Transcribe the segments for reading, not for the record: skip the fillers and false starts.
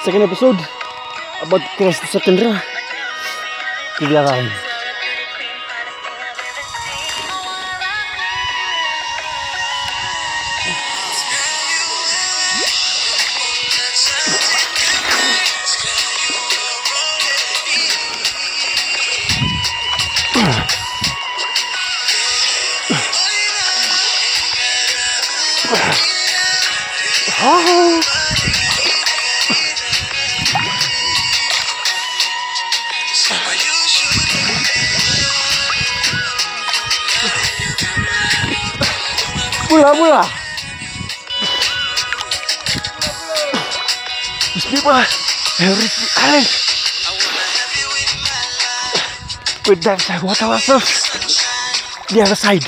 second episode about cross the second row di belakang. Mula. These people have reached the island. With that side, water ourselves the other side.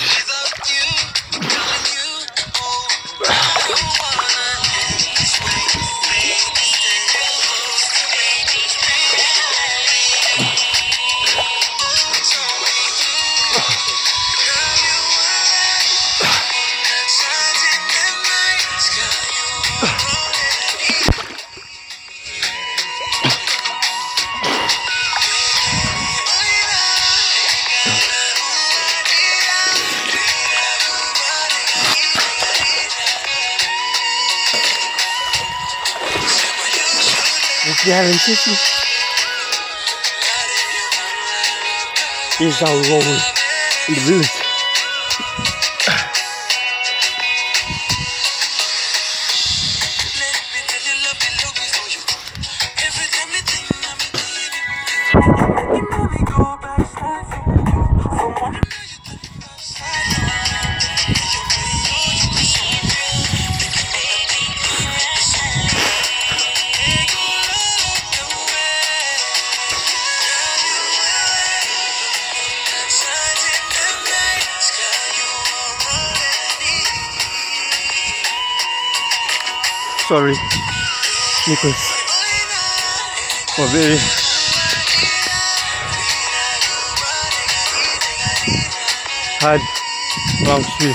The island city is our role in the village. Sorry, Nicholas, for very hard long swim.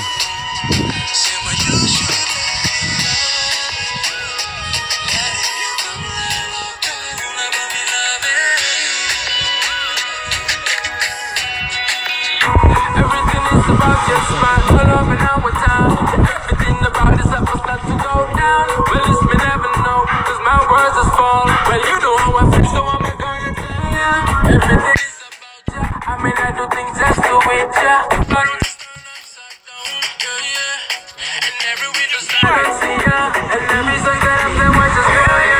Everything is about just right. All over now with time. Everything about this episode starts to go down. Well, it's me never know, cause my words is fall. Well, you know how I feel, so I'm gonna tell ya. Everything is about ya. I mean, I do things just to wait ya. But I'm just upside down, yeah. And every week just I see ya. And every song that I'm saying, I just feel ya.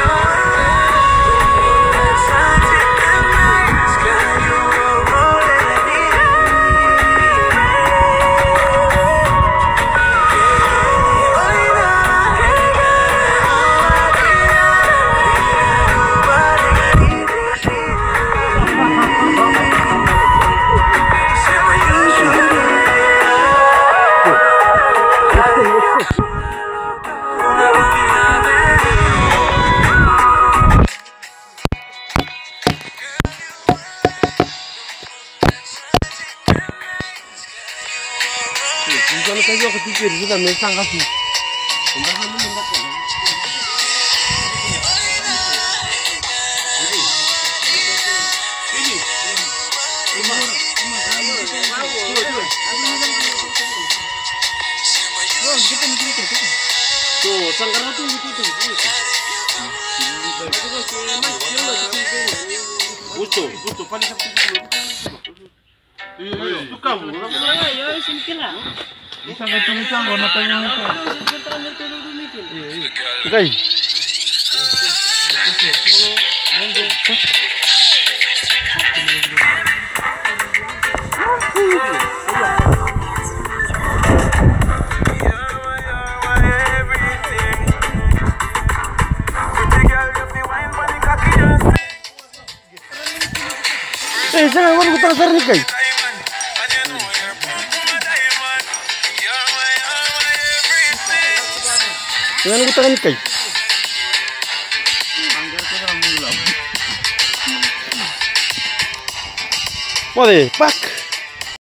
Kalau kayu aku pikir kita mesang kasih. Tuh, sangkar tu betul. Butuh, paling sampai dulu. Itu kamu. Ya, sini Isang kacang warna tanya itu. Okay. Jangan baru putar nih guys. Jangan putar nih guys. Boleh, pak.